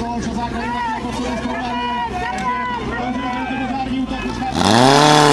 gól, co základní na poslední stranu. Takže pořádný útok.